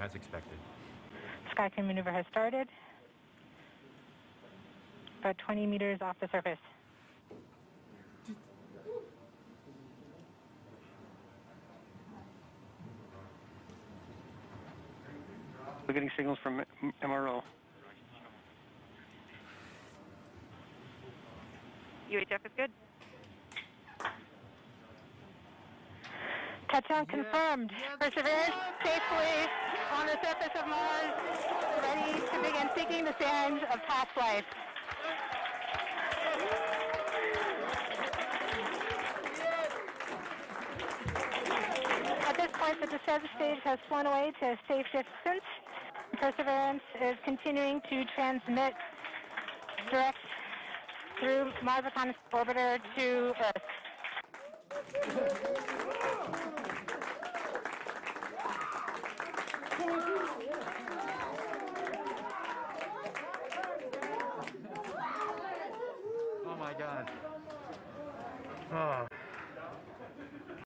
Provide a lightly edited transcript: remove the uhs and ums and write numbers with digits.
as expected. Skycrane maneuver has started. About 20 meters off the surface. We're getting signals from MRO. UHF is good. Touchdown confirmed. Perseverance safely on the surface of Mars, ready to begin seeking the signs of past life. At this point, the descent stage has flown away to a safe distance. Perseverance is continuing to transmit direct through Mars Reconnaissance Orbiter to Earth. Oh my God. Oh.